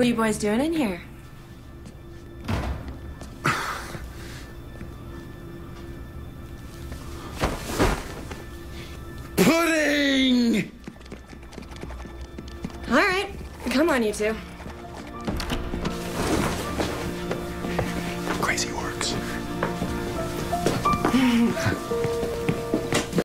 What are you boys doing in here? Pudding! All right, come on, you two. Crazy works.